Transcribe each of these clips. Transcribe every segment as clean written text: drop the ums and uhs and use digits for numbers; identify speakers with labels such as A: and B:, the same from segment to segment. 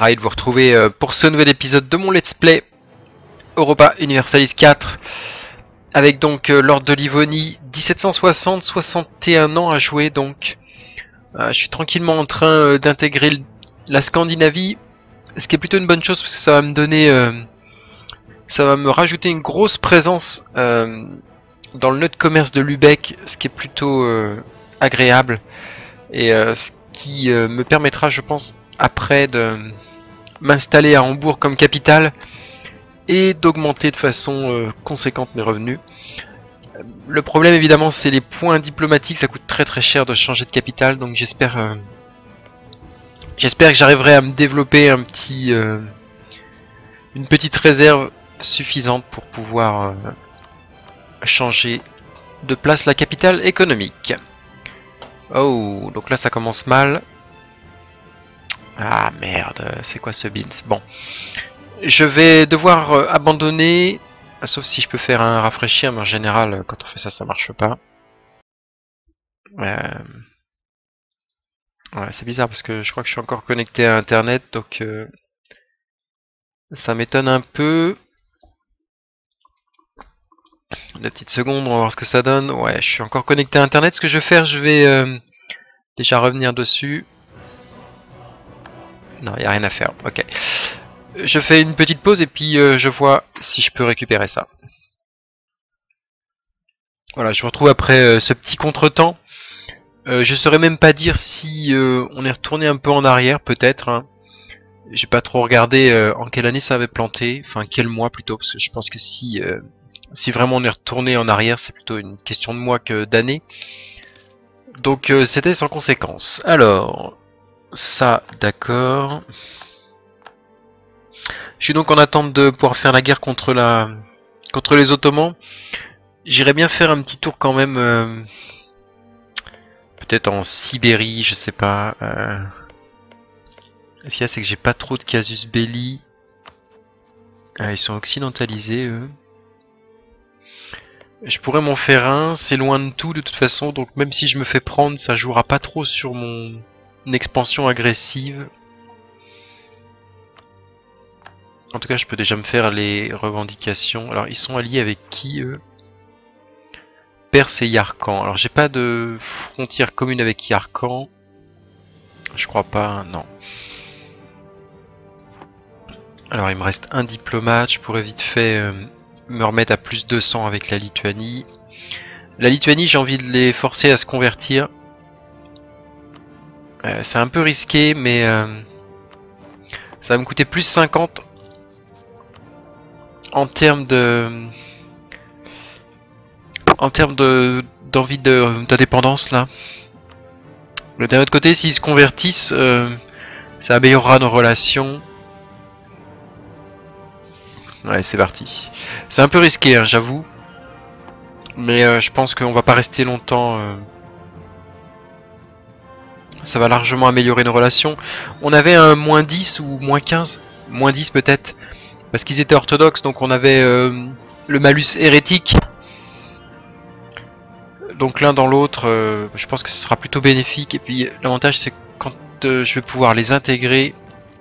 A: Ravi de vous retrouver pour ce nouvel épisode de mon Let's Play Europa Universalis 4 avec donc Lord de Livonie, 1760, 61 ans à jouer donc. Je suis tranquillement en train d'intégrer la Scandinavie, ce qui est plutôt une bonne chose parce que ça va me donner, ça va me rajouter une grosse présence dans le nœud de commerce de Lübeck, ce qui est plutôt agréable et ce qui me permettra, je pense, après de m'installer à Hambourg comme capitale et d'augmenter de façon conséquente mes revenus. Le problème évidemment c'est les points diplomatiques, ça coûte très très cher de changer de capitale, donc j'espère que j'arriverai à me développer un petit une petite réserve suffisante pour pouvoir changer de place la capitale économique. Oh, donc là ça commence mal. Ah merde, c'est quoi ce beans? Bon, je vais devoir abandonner, sauf si je peux faire un rafraîchir, mais en général, quand on fait ça, ça marche pas. Ouais, c'est bizarre parce que je crois que je suis encore connecté à Internet, donc ça m'étonne un peu. Une petite seconde, on va voir ce que ça donne. Ouais, je suis encore connecté à Internet. Ce que je vais faire, je vais déjà revenir dessus. Non, il n'y a rien à faire. Ok. Je fais une petite pause et puis je vois si je peux récupérer ça. Voilà, je vous retrouve après ce petit contretemps. Je saurais même pas dire si on est retourné un peu en arrière, peut-être. Hein. J'ai pas trop regardé en quelle année ça avait planté, enfin quel mois plutôt, parce que je pense que si vraiment on est retourné en arrière, c'est plutôt une question de mois que d'années. Donc c'était sans conséquence. Alors, ça, d'accord. Je suis donc en attente de pouvoir faire la guerre contre les Ottomans. J'irais bien faire un petit tour quand même, peut-être en Sibérie, je sais pas. Ce qu'il y a, c'est que j'ai pas trop de casus belli. Ils sont occidentalisés, eux. Je pourrais m'en faire un, c'est loin de tout de toute façon, donc même si je me fais prendre, ça jouera pas trop sur mon expansion agressive. En tout cas, je peux déjà me faire les revendications. Alors, ils sont alliés avec qui, eux? Perse et Yarkand. Alors, j'ai pas de frontière commune avec Yarkand. Je crois pas, non. Alors, il me reste un diplomate. Je pourrais vite fait me remettre à plus 200 avec la Lituanie. La Lituanie, j'ai envie de les forcer à se convertir. C'est un peu risqué, mais ça va me coûter plus 50 en termes d'envie d'indépendance là. Mais d'un autre côté, s'ils se convertissent, ça améliorera nos relations. Ouais, c'est parti. C'est un peu risqué, hein, j'avoue. Mais je pense qu'on va pas rester longtemps. Ça va largement améliorer nos relations. On avait un moins 10 ou moins 15. Moins 10 peut-être. Parce qu'ils étaient orthodoxes, donc on avait le malus hérétique. Donc l'un dans l'autre, je pense que ce sera plutôt bénéfique. Et puis l'avantage c'est que quand je vais pouvoir les intégrer,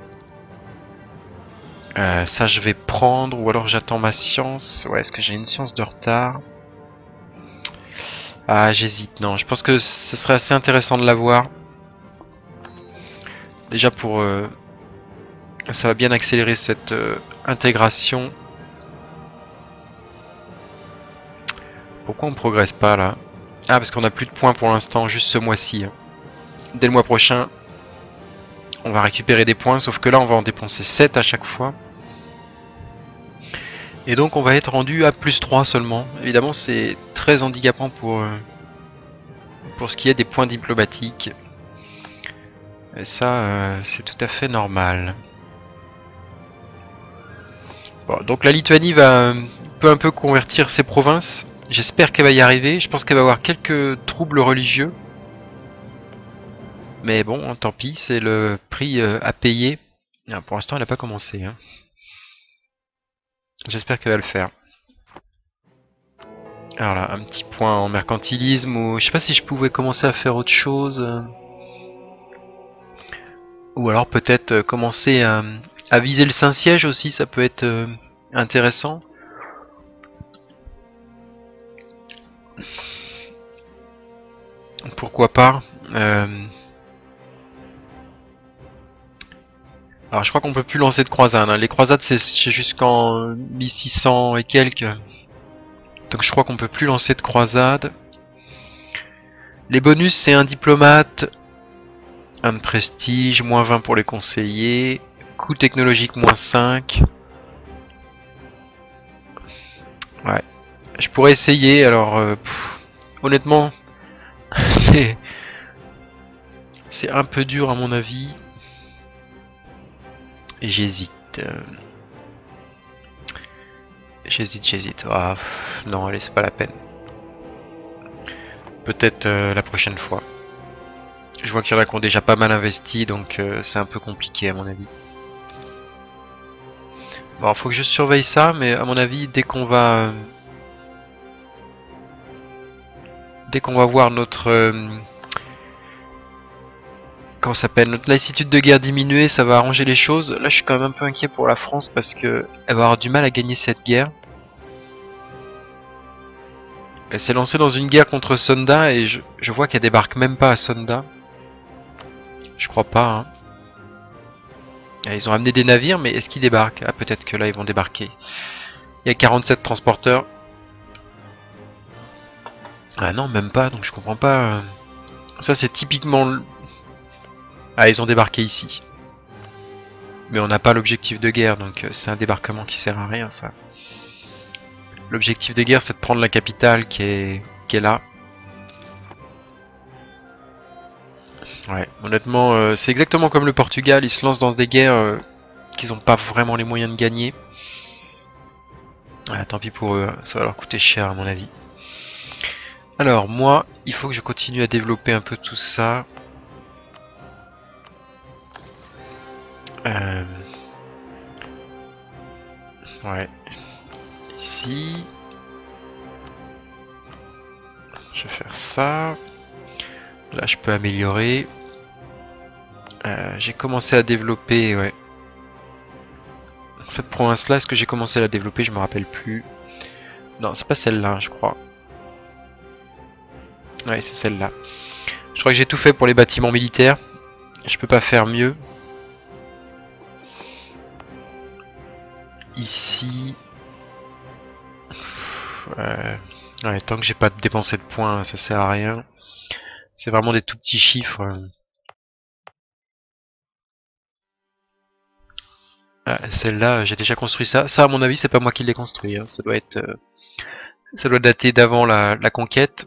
A: ça je vais prendre, ou alors j'attends ma science. Ouais, est-ce que j'ai une science de retard? Ah, j'hésite, non. Je pense que ce serait assez intéressant de l'avoir. Déjà pour... ça va bien accélérer cette intégration. Pourquoi on progresse pas là? Ah, parce qu'on a plus de points pour l'instant, juste ce mois-ci. Hein. Dès le mois prochain, on va récupérer des points, sauf que là on va en dépenser 7 à chaque fois. Et donc on va être rendu à plus 3 seulement. Évidemment c'est très handicapant pour ce qui est des points diplomatiques. Et ça c'est tout à fait normal. Bon, donc la Lituanie va peu à peu convertir ses provinces. J'espère qu'elle va y arriver. Je pense qu'elle va avoir quelques troubles religieux. Mais bon, tant pis, c'est le prix à payer. Ah, pour l'instant elle n'a pas commencé. Hein. J'espère qu'elle va le faire. Alors là, un petit point en mercantilisme, ou je sais pas si je pouvais commencer à faire autre chose. Ou alors peut-être commencer à viser le Saint-Siège aussi, ça peut être intéressant. Pourquoi pas. Alors je crois qu'on peut plus lancer de croisades, hein. Les croisades c'est jusqu'en 1600 et quelques. Donc je crois qu'on peut plus lancer de croisades. Les bonus c'est un diplomate, un de prestige, moins 20 pour les conseillers, coût technologique moins 5. Ouais. Je pourrais essayer, alors honnêtement c'est un peu dur à mon avis. Et j'hésite. J'hésite. Ah, non, allez, c'est pas la peine. Peut-être la prochaine fois. Je vois qu'il y en a qui ont déjà pas mal investi, donc c'est un peu compliqué à mon avis. Bon, faut que je surveille ça, mais à mon avis, dès qu'on va voir notre comment ça s'appelle, notre lassitude de guerre diminuer, ça va arranger les choses. Là, je suis quand même un peu inquiet pour la France parce que elle va avoir du mal à gagner cette guerre. Elle s'est lancée dans une guerre contre Sonda et je vois qu'elle débarque même pas à Sonda. Je crois pas, hein. Ils ont amené des navires, mais est-ce qu'ils débarquent? Ah, peut-être que là, ils vont débarquer. Il y a 47 transporteurs. Ah non, même pas, donc je comprends pas. Ça, c'est typiquement... Ah, ils ont débarqué ici. Mais on n'a pas l'objectif de guerre, donc c'est un débarquement qui sert à rien, ça. L'objectif de guerre, c'est de prendre la capitale qui est là. Ouais, honnêtement, c'est exactement comme le Portugal, ils se lancent dans des guerres qu'ils n'ont pas vraiment les moyens de gagner. Ah, tant pis pour eux, ça va leur coûter cher à mon avis. Alors, moi, il faut que je continue à développer un peu tout ça. Ouais. Ici. Je vais faire ça. Là, je peux améliorer. J'ai commencé à développer, ouais. Cette province-là, est-ce que j'ai commencé à la développer? Je me rappelle plus. Non, c'est pas celle-là, je crois. Ouais, c'est celle-là. Je crois que j'ai tout fait pour les bâtiments militaires. Je peux pas faire mieux. Ici... Ouais, tant que j'ai pas dépensé de points, ça sert à rien. C'est vraiment des tout petits chiffres. Ah, celle-là, j'ai déjà construit ça. Ça, à mon avis, c'est pas moi qui l'ai construit, hein. Ça doit être... ça doit dater d'avant la conquête.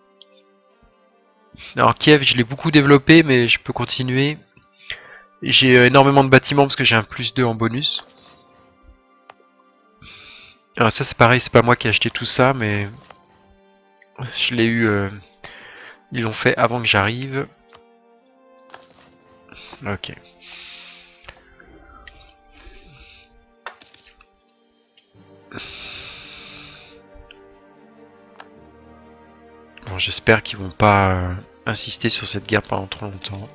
A: Alors Kiev, je l'ai beaucoup développé, mais je peux continuer. J'ai énormément de bâtiments parce que j'ai un +2 en bonus. Alors ça c'est pareil, c'est pas moi qui ai acheté tout ça, mais je l'ai eu... ils l'ont fait avant que j'arrive. Ok. Bon, j'espère qu'ils vont pas insister sur cette guerre pendant trop longtemps.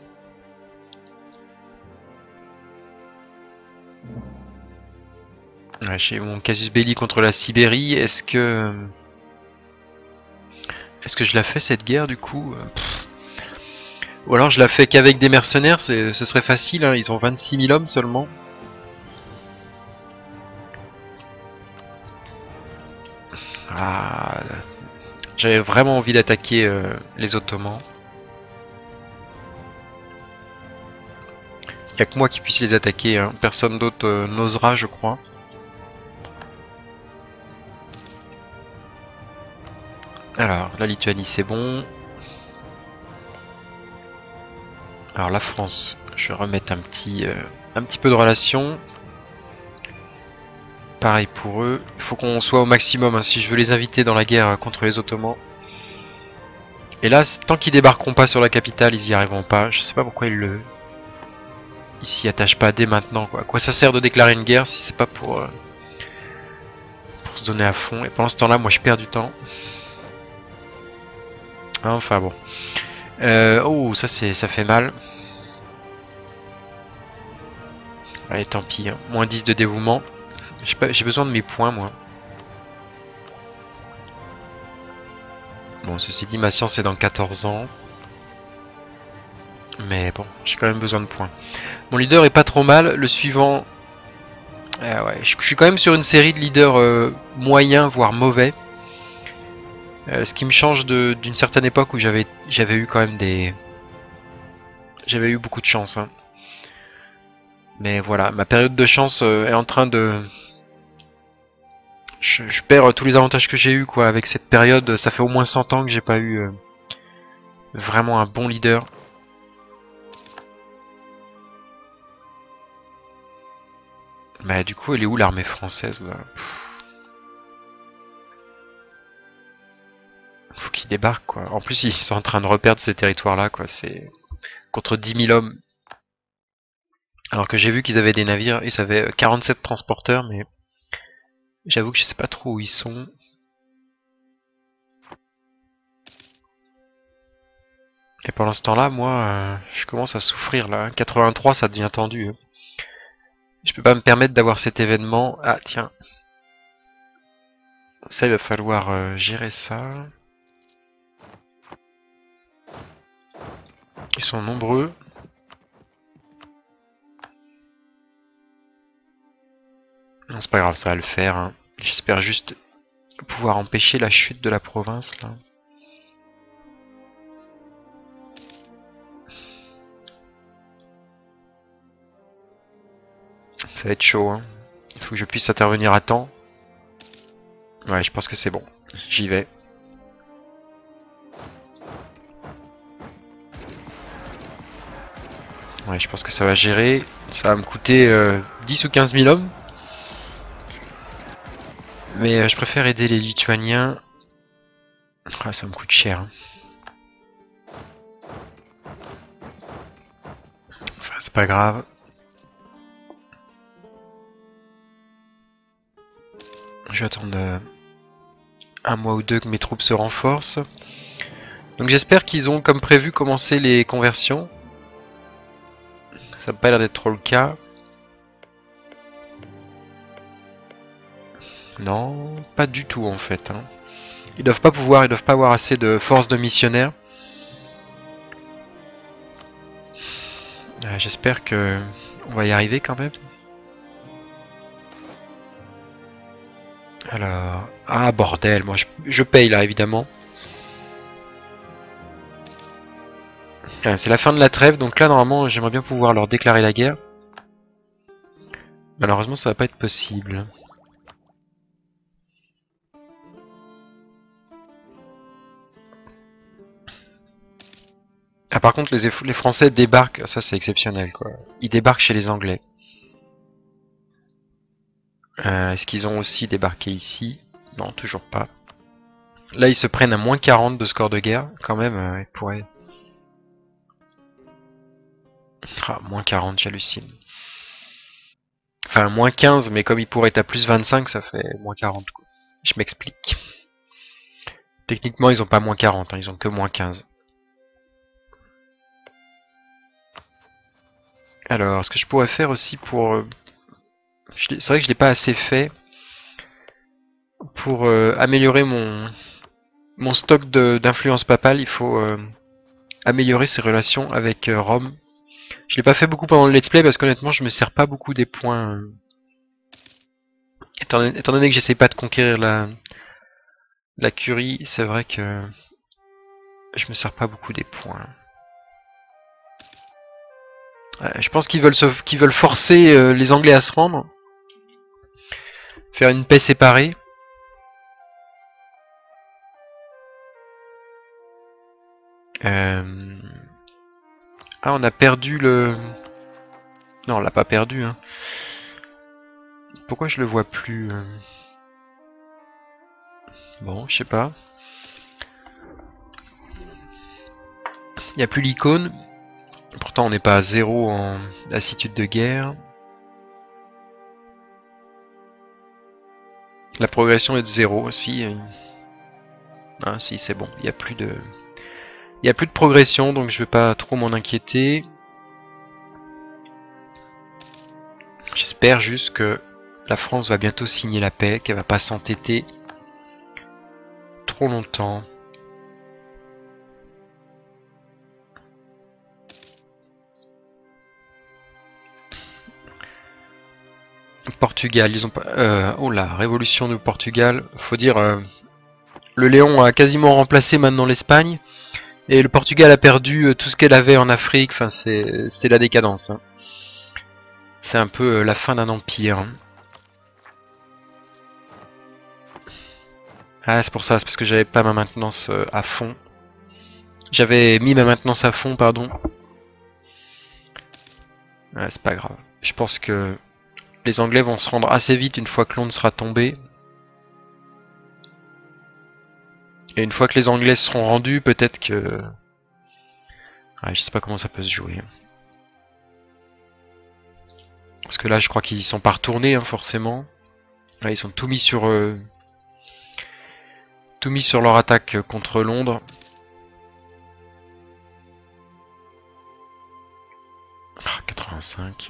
A: Ouais, j'ai mon casus belli contre la Sibérie. Est-ce que je la fais cette guerre du coup? Ou alors je la fais qu'avec des mercenaires, ce serait facile, hein. Ils ont 26 000 hommes seulement. Ah, j'avais vraiment envie d'attaquer les Ottomans. Il n'y a que moi qui puisse les attaquer, hein. Personne d'autre n'osera, je crois. Alors, la Lituanie c'est bon. Alors la France, je vais remettre un petit peu de relations. Pareil pour eux. Il faut qu'on soit au maximum, hein, si je veux les inviter dans la guerre contre les Ottomans. Et là, tant qu'ils débarqueront pas sur la capitale, ils y arriveront pas. Je sais pas pourquoi ils s'y attachent pas dès maintenant, quoi. À quoi ça sert de déclarer une guerre si c'est pas pour se donner à fond. Et pendant ce temps-là, moi je perds du temps. Enfin bon. Oh, ça fait mal. Allez, tant pis, hein. Moins 10 de dévouement. J'ai besoin de mes points, moi. Bon, ceci dit, ma science est dans 14 ans. Mais bon, j'ai quand même besoin de points. Mon leader est pas trop mal. Le suivant... ouais, je suis quand même sur une série de leaders moyens, voire mauvais. Ce qui me change d'une certaine époque où j'avais eu quand même des... J'avais eu beaucoup de chance. Hein. Mais voilà, ma période de chance est en train de... Je perds tous les avantages que j'ai eu quoi avec cette période. Ça fait au moins 100 ans que j'ai pas eu vraiment un bon leader. Mais du coup, elle est où l'armée française là? Faut qu'ils débarquent quoi. En plus, ils sont en train de reperdre ces territoires là quoi. C'est contre 10 000 hommes. Alors que j'ai vu qu'ils avaient des navires, ils avaient 47 transporteurs, mais j'avoue que je sais pas trop où ils sont. Et pendant ce temps-là, moi, je commence à souffrir là. 83, ça devient tendu. Hein. Je peux pas me permettre d'avoir cet événement. Ah tiens. Ça, il va falloir gérer ça. Ils sont nombreux. Non, c'est pas grave, ça va le faire. Hein. J'espère juste pouvoir empêcher la chute de la province là. Ça va être chaud. Hein. Il faut que je puisse intervenir à temps. Ouais, je pense que c'est bon. J'y vais. Ouais, je pense que ça va gérer. Ça va me coûter 10 ou 15 000 hommes. Mais je préfère aider les Lituaniens. Ah, ça me coûte cher. Hein. Enfin, c'est pas grave. Je vais attendre un mois ou deux que mes troupes se renforcent. Donc j'espère qu'ils ont, comme prévu, commencé les conversions. Ça n'a pas l'air d'être trop le cas. Non, pas du tout en fait. Hein. Ils doivent pas avoir assez de force de missionnaires. J'espère que on va y arriver quand même. Alors... Ah bordel, moi je paye là évidemment. C'est la fin de la trêve, donc là normalement j'aimerais bien pouvoir leur déclarer la guerre. Malheureusement ça va pas être possible. Ah par contre les Français débarquent, ça c'est exceptionnel quoi. Ils débarquent chez les Anglais. Est-ce qu'ils ont aussi débarqué ici? Non, toujours pas. Là ils se prennent à moins 40 de score de guerre, quand même ils pourraient... Ah, moins 40, j'hallucine. Enfin, moins 15, mais comme il pourrait être à plus 25, ça fait moins 40. Quoi. Je m'explique. Techniquement, ils ont pas moins 40, hein, ils ont que moins 15. Alors, ce que je pourrais faire aussi pour... c'est vrai que je l'ai pas assez fait. Pour améliorer mon stock d'influence papale, il faut améliorer ses relations avec Rome. Je l'ai pas fait beaucoup pendant le let's play parce qu'honnêtement, je me sers pas beaucoup des points... Étant donné que j'essaie pas de conquérir la curie, c'est vrai que je me sers pas beaucoup des points. Je pense qu'ils veulent forcer les Anglais à se rendre. Faire une paix séparée. Ah, on a perdu le... Non, on l'a pas perdu. Hein. Pourquoi je le vois plus Bon, je sais pas. Il n'y a plus l'icône. Pourtant, on n'est pas à 0 en lassitude de guerre. La progression est de 0 aussi. Ah, si, c'est bon. Il n'y a plus de... Il n'y a plus de progression, donc je vais pas trop m'en inquiéter. J'espère juste que la France va bientôt signer la paix, qu'elle va pas s'entêter trop longtemps. Portugal, ils ont pas... oh la révolution du Portugal, faut dire... le Léon a quasiment remplacé maintenant l'Espagne. Et le Portugal a perdu tout ce qu'elle avait en Afrique. Enfin, c'est la décadence. Hein. C'est un peu la fin d'un empire. Hein. Ah, c'est pour ça, c'est parce que j'avais pas ma maintenance à fond. J'avais mis ma maintenance à fond, pardon. Ouais, c'est pas grave. Je pense que les Anglais vont se rendre assez vite une fois que Londres sera tombé. Et une fois que les Anglais seront rendus, peut-être que... Ouais, je sais pas comment ça peut se jouer. Parce que là, je crois qu'ils y sont pas retournés, hein, forcément. Là, ils ont tout mis sur leur attaque contre Londres. Ah, 85.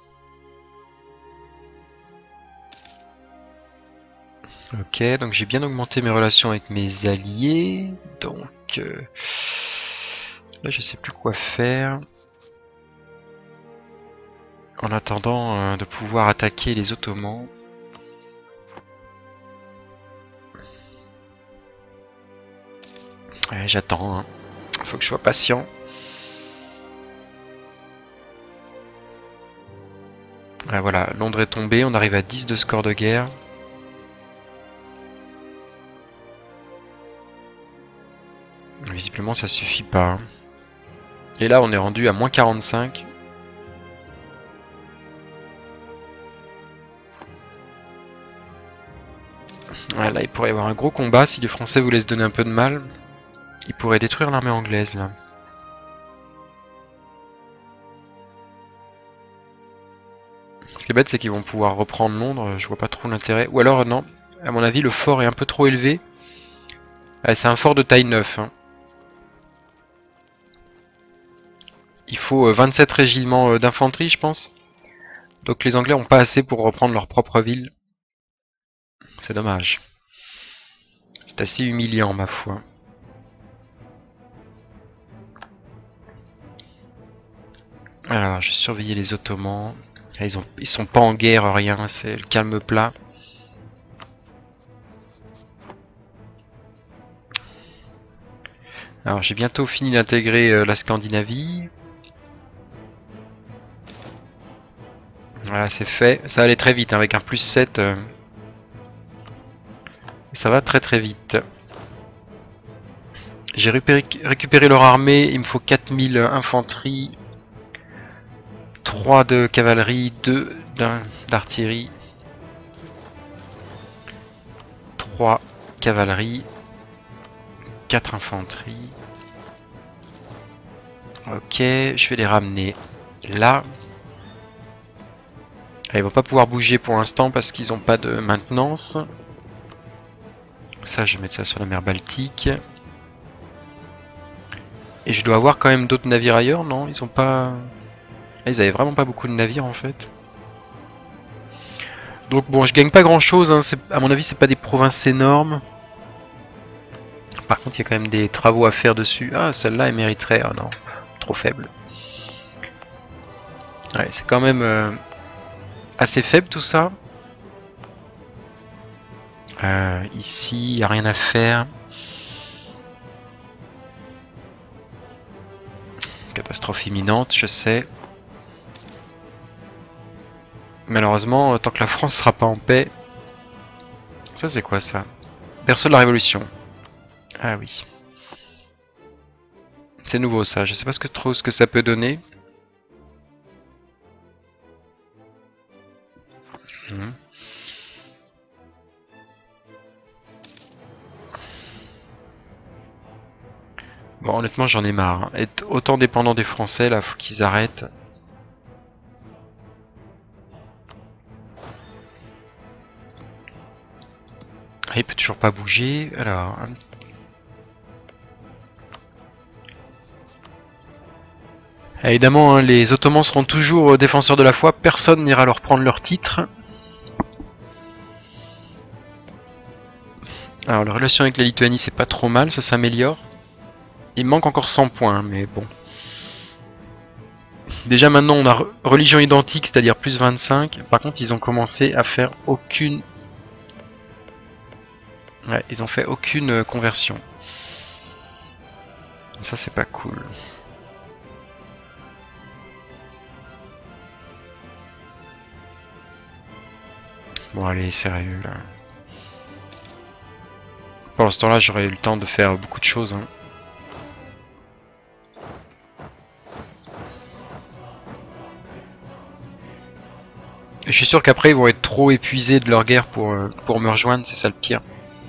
A: Ok, donc j'ai bien augmenté mes relations avec mes alliés. Donc là, je sais plus quoi faire. En attendant de pouvoir attaquer les Ottomans. Ouais, j'attends. Hein. Faut que je sois patient. Ouais, voilà, Londres est tombé. On arrive à 10 de score de guerre. Visiblement, ça suffit pas. Hein. Et là, on est rendu à moins 45. Ouais, là, il pourrait y avoir un gros combat si les Français voulaient se donner un peu de mal. Ils pourraient détruire l'armée anglaise, là. Ce qui est bête, c'est qu'ils vont pouvoir reprendre Londres. Je vois pas trop l'intérêt. Ou alors, non. À mon avis, le fort est un peu trop élevé. Ouais, c'est un fort de taille 9. Hein. Il faut 27 régiments d'infanterie, je pense. Donc les Anglais n'ont pas assez pour reprendre leur propre ville. C'est dommage. C'est assez humiliant, ma foi. Alors, je vais surveiller les Ottomans. Ils sont pas en guerre, rien. C'est le calme plat. Alors, j'ai bientôt fini d'intégrer la Scandinavie. Voilà, c'est fait. Ça allait très vite, hein, avec un plus 7. Ça va très très vite. J'ai récupéré leur armée. Il me faut 4000 infanterie. 3 de cavalerie, 2 d'artillerie. 3 cavalerie. 4 infanterie. Ok, je vais les ramener là. Ils vont pas pouvoir bouger pour l'instant parce qu'ils n'ont pas de maintenance. Ça, je vais mettre ça sur la mer Baltique. Et je dois avoir quand même d'autres navires ailleurs, non? Ils ont pas... Ils avaient vraiment pas beaucoup de navires en fait. Donc bon, je gagne pas grand chose, hein. À mon avis c'est pas des provinces énormes. Par contre il y a quand même des travaux à faire dessus. Ah, celle-là elle mériterait, ah non, trop faible. Ouais, c'est quand même assez faible tout ça. Ici, il n'y a rien à faire. Catastrophe imminente, je sais. Malheureusement, tant que la France sera pas en paix... Ça c'est quoi ça? Berceau de la Révolution. Ah oui. C'est nouveau ça, je sais pas trop ce que ça peut donner. Bon, honnêtement, j'en ai marre. Hein. Être autant dépendant des Français, là, faut qu'ils arrêtent. Ah, il peut toujours pas bouger. Alors, Évidemment, hein, les Ottomans seront toujours défenseurs de la foi, personne n'ira leur prendre leur titre. Alors la relation avec la Lituanie c'est pas trop mal, ça s'améliore. Il manque encore 100 points, hein, mais bon. Déjà maintenant on a religion identique, c'est-à-dire plus 25. Par contre ils ont commencé à faire aucune... Ouais, ils ont fait aucune conversion. Ça c'est pas cool. Bon allez, sérieux là. Pendant ce temps-là, j'aurais eu le temps de faire beaucoup de choses. Hein. Et je suis sûr qu'après, ils vont être trop épuisés de leur guerre pour me rejoindre, c'est ça le pire.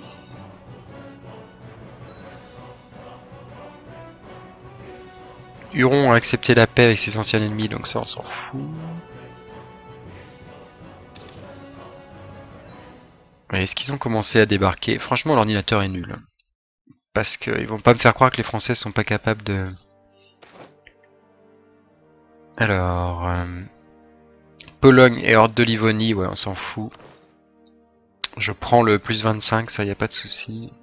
A: Huron a accepté la paix avec ses anciens ennemis, donc ça on s'en fout. Est-ce qu'ils ont commencé à débarquer? Franchement, l'ordinateur est nul. Parce qu'ils vont pas me faire croire que les Français sont pas capables de... Alors... Pologne et Horde de Livonie, ouais, on s'en fout. Je prends le plus 25, ça y a pas de souci.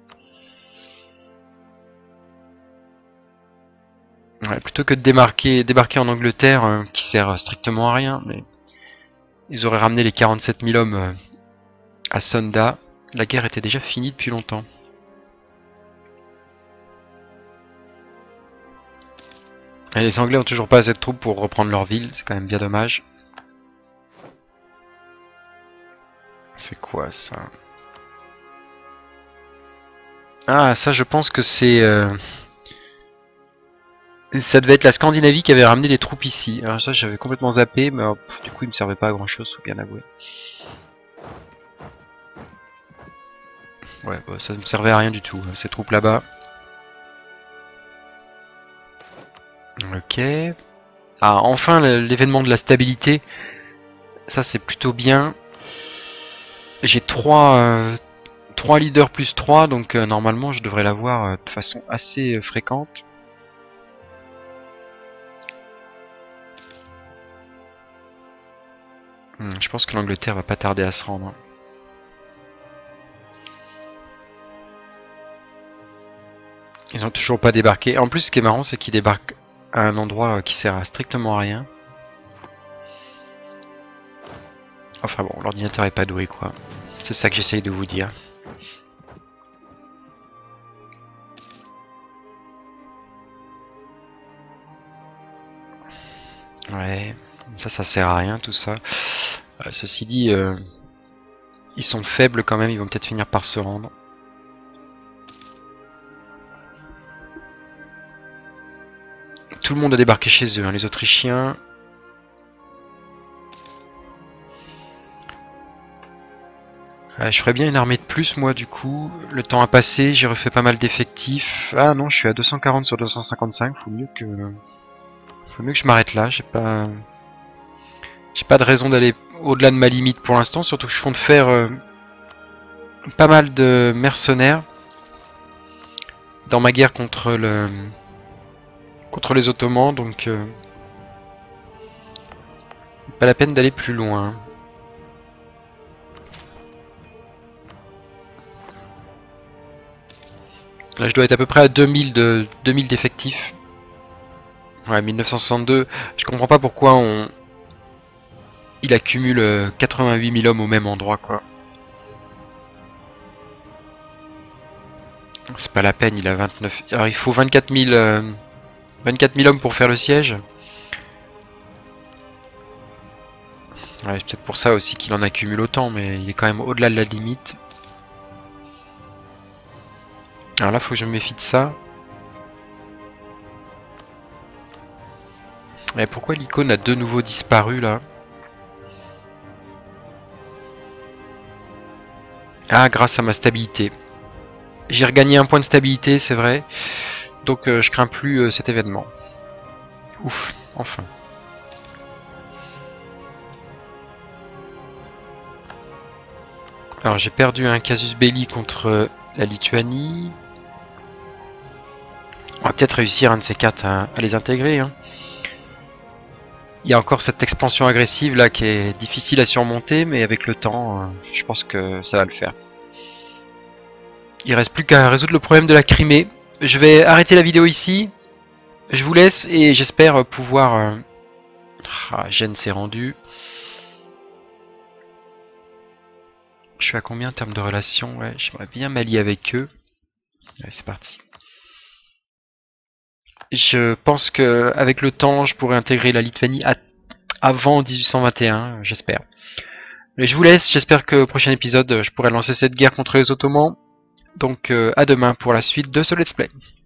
A: Ouais, plutôt que de débarquer en Angleterre, qui sert strictement à rien, mais... Ils auraient ramené les 47 000 hommes à Sonda. La guerre était déjà finie depuis longtemps. Et les Anglais ont toujours pas assez de troupes pour reprendre leur ville, c'est quand même bien dommage. C'est quoi ça? Ah, ça je pense que c'est... Ça devait être la Scandinavie qui avait ramené des troupes ici. Alors ça j'avais complètement zappé, mais du coup il me servait pas à grand chose, faut bien avouer. Ouais, bah, ça ne me servait à rien du tout, ces troupes là-bas. Ok. Ah, enfin l'événement de la stabilité. Ça c'est plutôt bien. J'ai 3 leaders plus 3, donc normalement je devrais l'avoir de façon assez fréquente. Je pense que l'Angleterre va pas tarder à se rendre. Ils ont toujours pas débarqué. En plus, ce qui est marrant, c'est qu'ils débarquent à un endroit qui sert à strictement à rien. Enfin bon, l'ordinateur est pas doué, quoi. C'est ça que j'essaye de vous dire. Ouais, ça sert à rien, tout ça. Ceci dit, ils sont faibles quand même, ils vont peut-être finir par se rendre. Tout le monde a débarqué chez eux, hein, les Autrichiens. Je ferais bien une armée de plus, moi, du coup. Le temps a passé, j'ai refait pas mal d'effectifs. Ah non, je suis à 240 sur 255, faut mieux que je m'arrête là, j'ai pas de raison d'aller au-delà de ma limite pour l'instant, surtout que je compte faire pas mal de mercenaires dans ma guerre contre les Ottomans, donc pas la peine d'aller plus loin. Là je dois être à peu près à 2000 d'effectifs. Ouais, 1962, je comprends pas pourquoi il accumule 88 000 hommes au même endroit, quoi. C'est pas la peine, il a 29... Alors il faut 24 000 hommes pour faire le siège. Ouais, c'est peut-être pour ça aussi qu'il en accumule autant, mais il est quand même au-delà de la limite. Alors là, faut que je me méfie de ça. Mais pourquoi l'icône a de nouveau disparu, là? Ah, grâce à ma stabilité. J'ai regagné un point de stabilité, c'est vrai. Donc je crains plus cet événement. Ouf, enfin. Alors j'ai perdu un casus belli contre la Lituanie. On va peut-être réussir un de ces quatre à les intégrer. Hein. Il y a encore cette expansion agressive là qui est difficile à surmonter, mais avec le temps, je pense que ça va le faire. Il reste plus qu'à résoudre le problème de la Crimée. Je vais arrêter la vidéo ici. Je vous laisse et j'espère pouvoir... Gênes s'est rendu. Je suis à combien en termes de relations? Ouais, j'aimerais bien m'allier avec eux. Ouais, c'est parti. Je pense que avec le temps, je pourrais intégrer la Lituanie avant 1821, j'espère. Mais je vous laisse, j'espère que au prochain épisode, je pourrai lancer cette guerre contre les Ottomans. Donc à demain pour la suite de ce let's play.